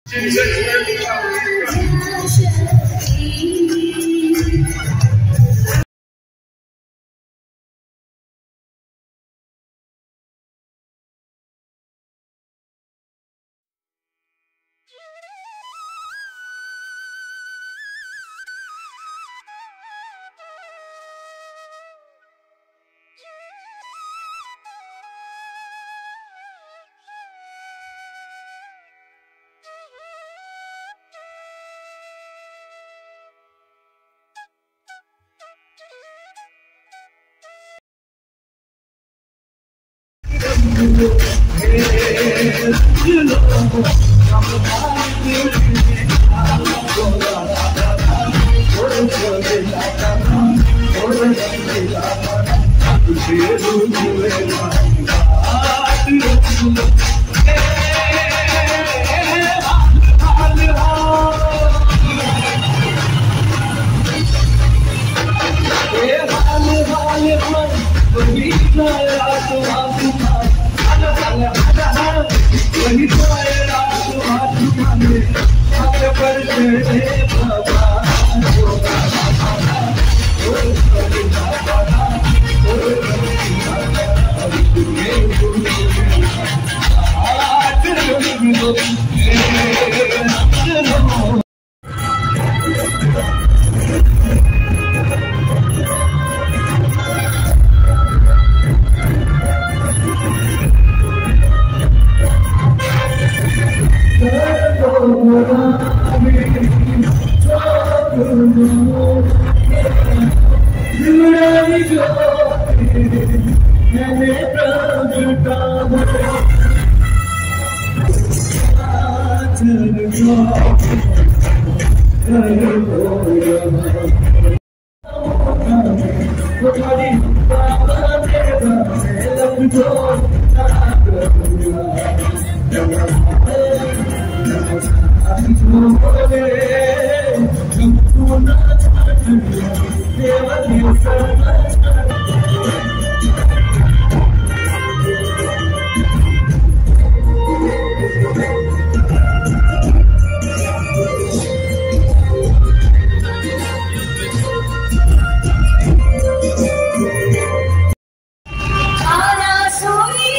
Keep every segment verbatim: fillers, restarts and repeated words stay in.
Soy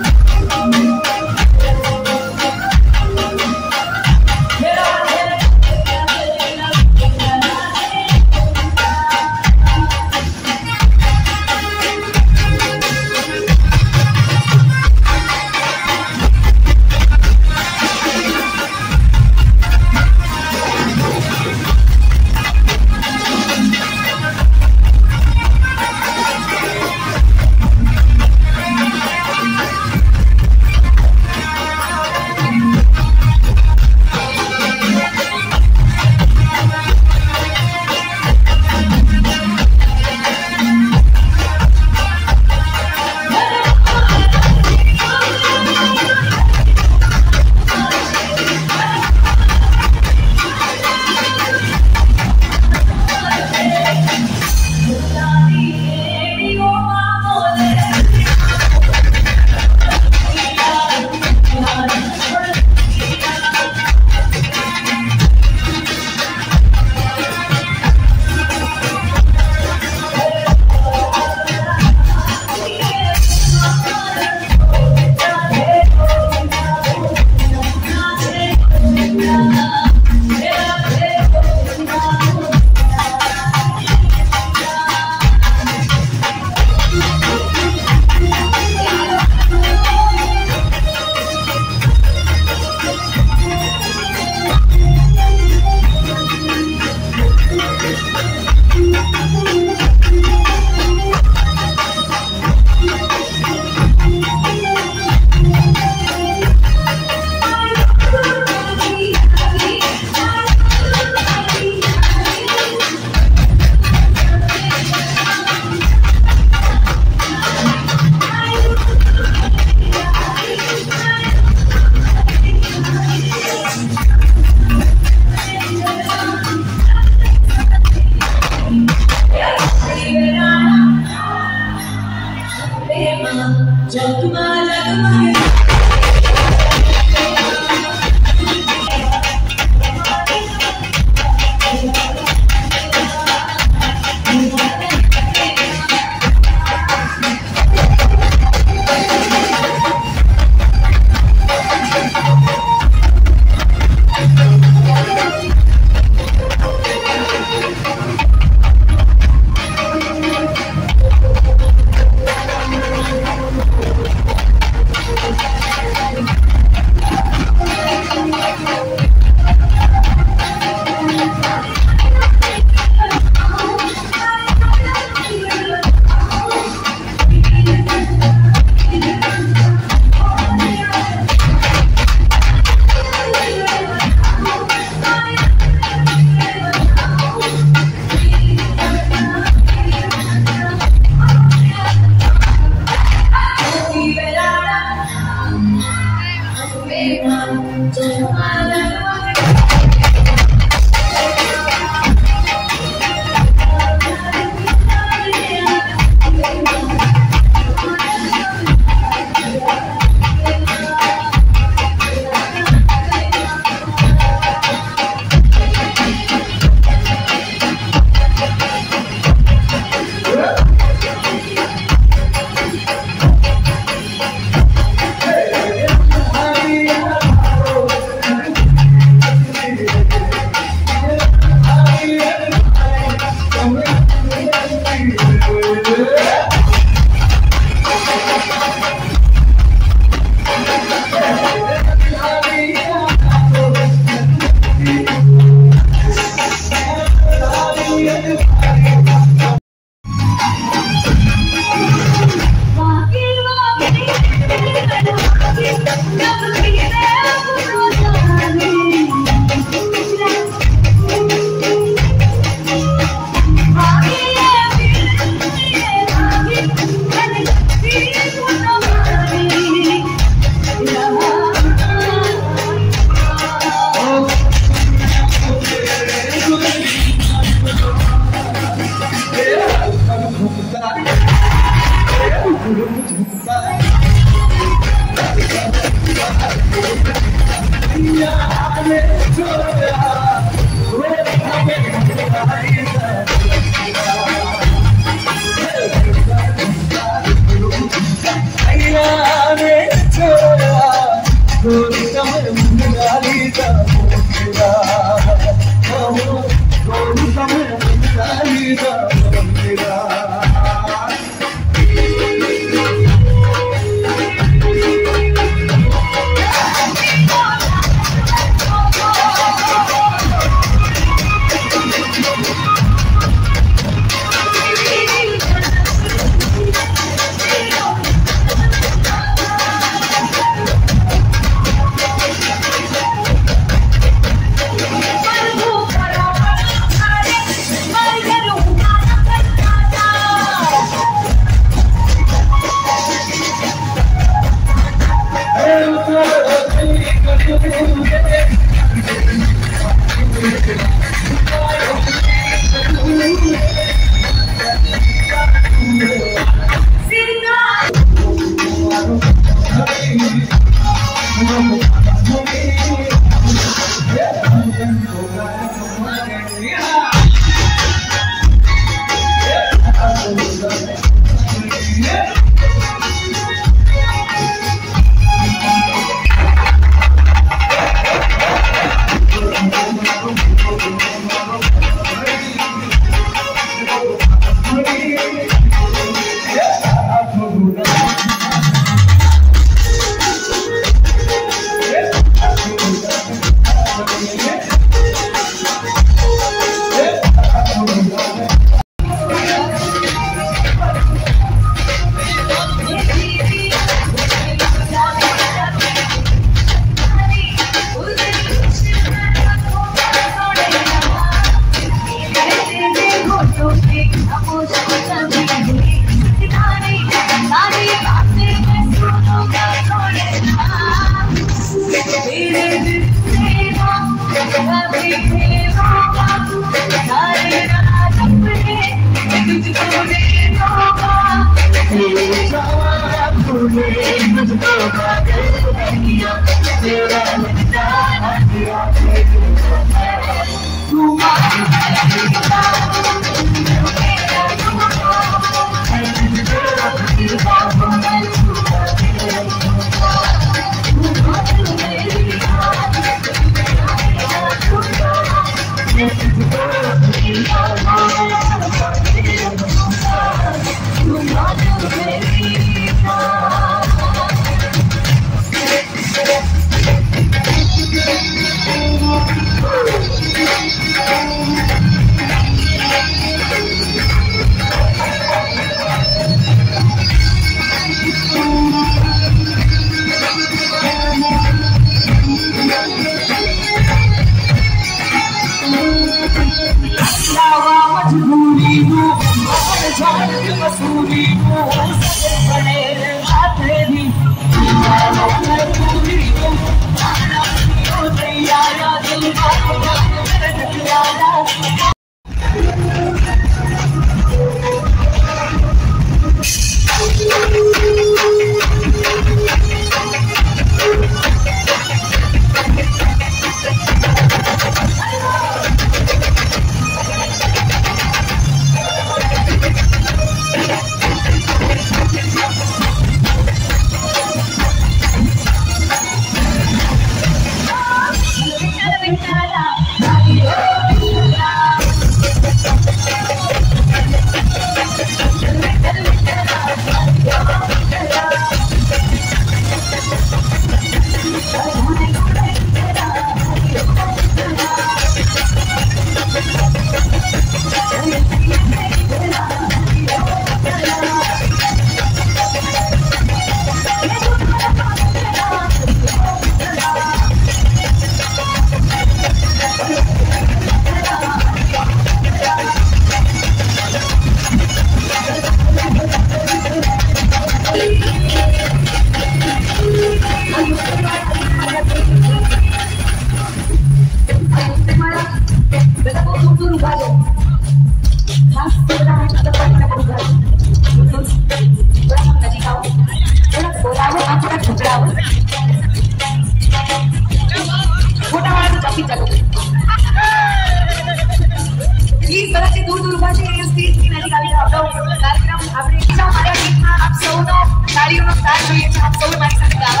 please बड़ा से दूर दूर उभा से स्टेज की नजीक आवડો કાર્યક્રમ આપણે સૌ મારા ગીતમાં આપ સૌનો તાળીઓનો સાથ જોઈએ છે આપ સૌ મારી સાથે ગાવા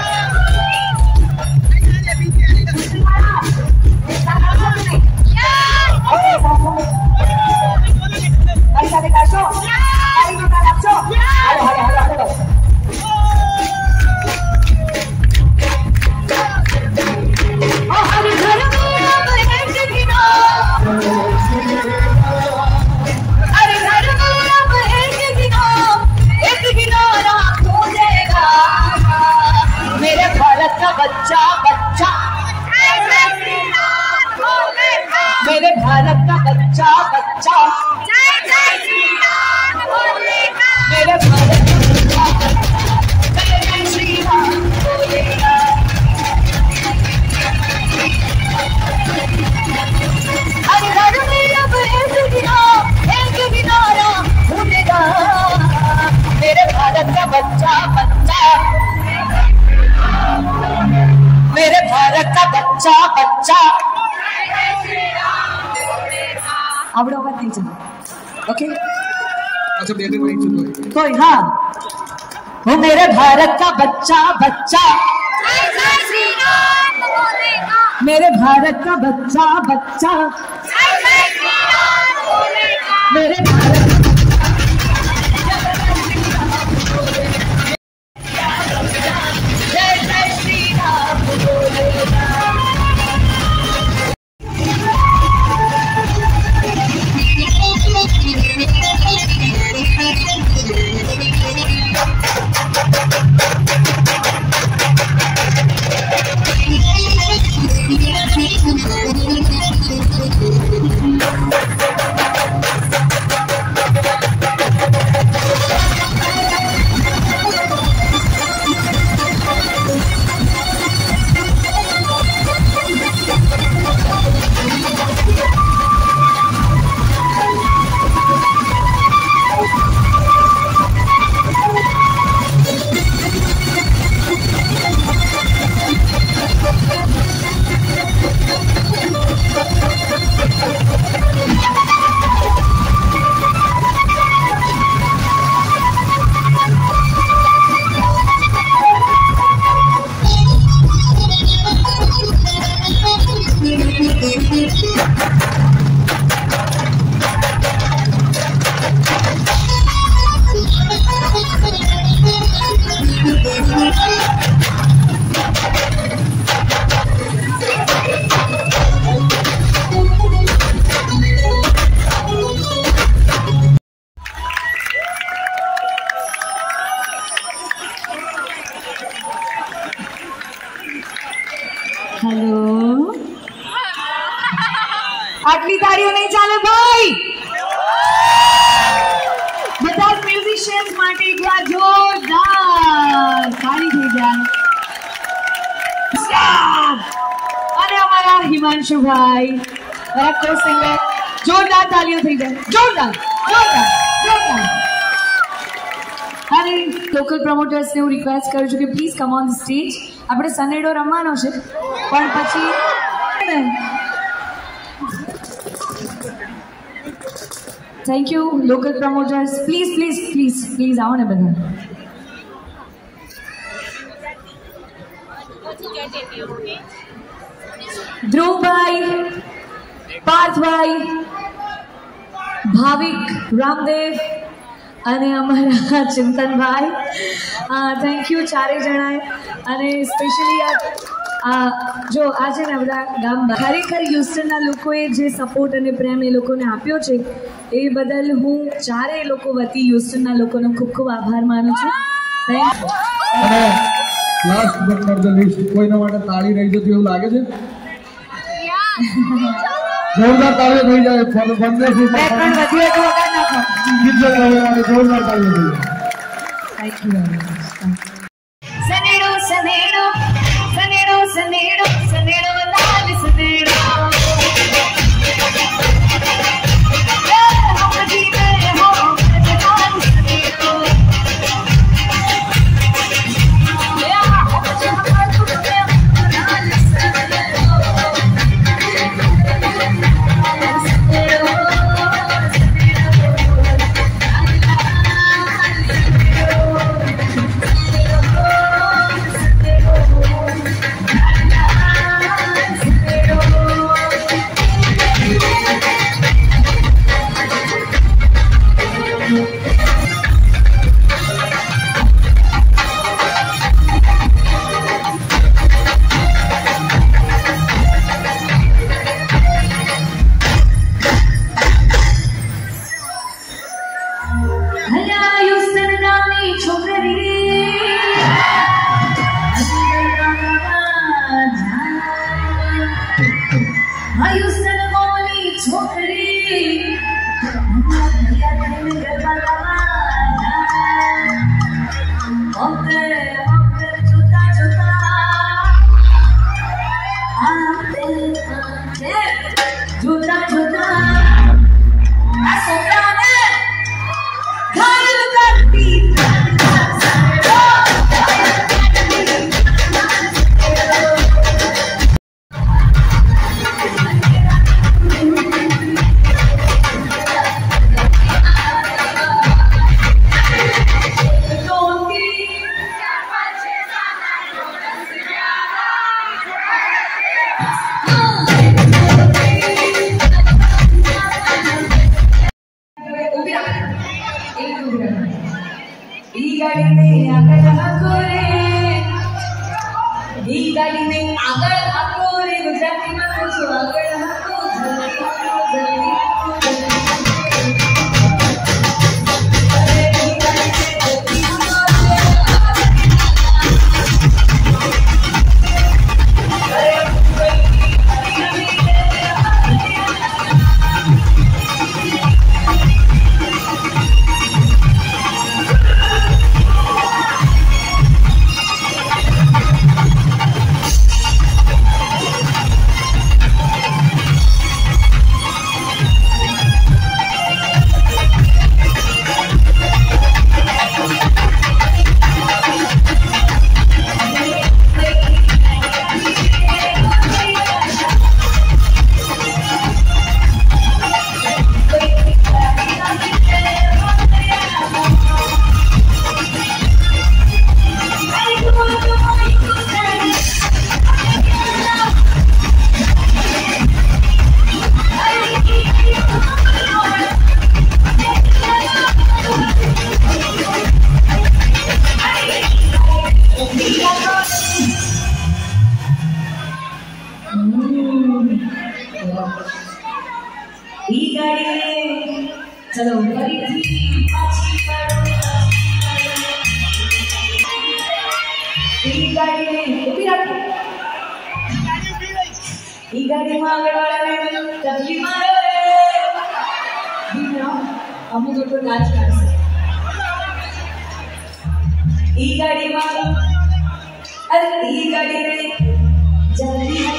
મારી સાથે ગાશો તાળીનો તાળ આપશો હાલો હાલો હાલો હાલો बच्चा बच्चा मेरे भारत का बच्चा बच्चा मेरे भारत का बच्चा जय जय श्री राम बोलेगा हर घर में अब एक किनारा एक किनारा भूलेगा मेरे भारत का बच्चा बच्चा मेरे भारत का बच्चा बच्चा आवड़ो बात नहीं चलो ओके अच्छा बेटे को एक चलो कोई हाँ वो मेरे भारत का बच्चा बच्चा मेरे भारत का बच्चा बच्चा मेरे भारत हेलो आटली ताड़ीओ नहीं चाले भाई બધા મ્યુઝિશિયન્સ માટે એકવાર જોરદાર તાળી થઈ જાય અને અમારા હિમાંશુ ભાઈ મારા કો સિંગર જોરદાર તાળીઓ થઈ જાય જોરદાર જોરદાર જોરદાર અને લોકલ પ્રમોટર્સ ને હું રિક્વેસ્ટ કરું છું કે please come on the stage આપણે સનેડો રમવાનો છે પણ પછી Thank you, local promoters. Please, please, please, please, I want to begin. Dhruv bhai, Parth bhai, Bhavik, Ramdev, અને અમારા ચિંતન ભાઈ થેન્ક યુ ચારે જણાએ અને સ્પેશિયલી આ જો આજે ને બધા ગામ ખરેખર હ્યુસ્ટનના લોકોએ જે સપોર્ટ અને પ્રેમ એ લોકોને આપ્યો છે એ બદલ હું ચારેય લોકો વતી હ્યુસ્ટનના લોકોનો ખૂબ ખૂબ આભાર માનું છું થેન્ક યુ અને last but not the least કોઈના માટે તાળી રહી જતી એવું લાગે છે જોરદાર તાળીઓ થઈ જાય ફોર બંને થી બે ત્રણ વધુ એક વખત નાખો ગીત ગાવા માટે જોરદાર તાળીઓ થઈ જાય thank you very much Sanedo Sanedo Sanedo Sanedo Sanedo લાલ સનેડો चलो गाड़ी में ಈ ಗಾಡಿમાં આગળ વાળાને તકલી મારો રે દીકરા અમુક લોકો નાચ કરશે ಈ ಗಾಡಿમાં અરે ಈ ગાડી રે જલ્દી